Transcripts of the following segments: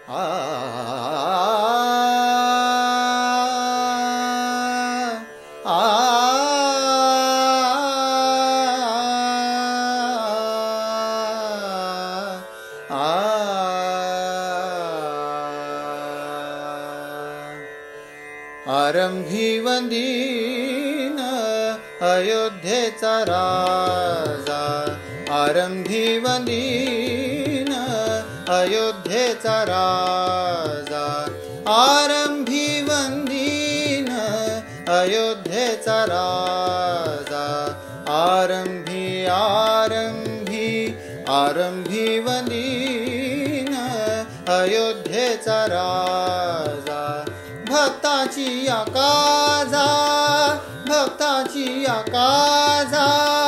आरंभी वंदीन अयोध्येचा राजा, आरंभी वंदीन अयोध्येचा राजा, आरंभी वंदीन अयोध्येचा राजा, आरंभी आरंभी आरंभी वंदीन अयोध्येचा राजा, भक्ताची काजा, भक्ताची काजा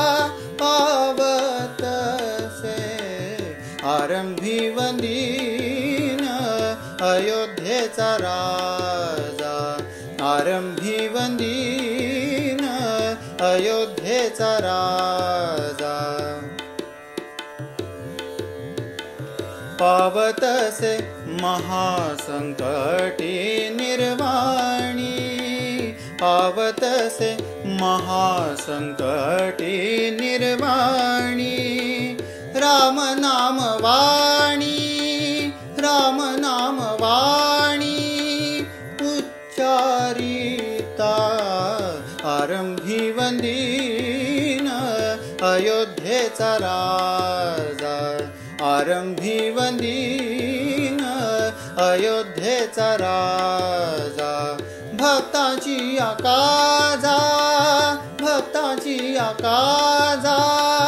पावतसे, आरंभी वंदीन अयोध्येचा राजा, आरंभी वंदीन अयोध्येचा राजा, पावतसे महासंकटी निर्वाणी, पावतसे महासंकटी निर्वाणी, राम नाम वाणी, राम नाम वाणी उच्चारिता, आरंभी वंदीन अयोध्येचा राजा, आरंभी वंदीन अयोध्येचा राजा, भक्ताची काजा, भक्ताची काजा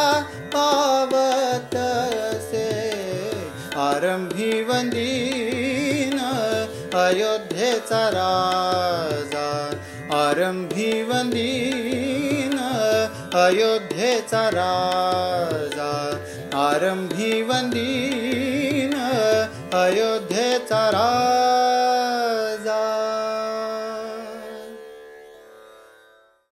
पावतसे, आरंभी वंदीन अयोध्येचा राजा, आरंभी वंदीन अयोध्येचा राजा, आरंभी वंदीन अयोध्येचा राजा.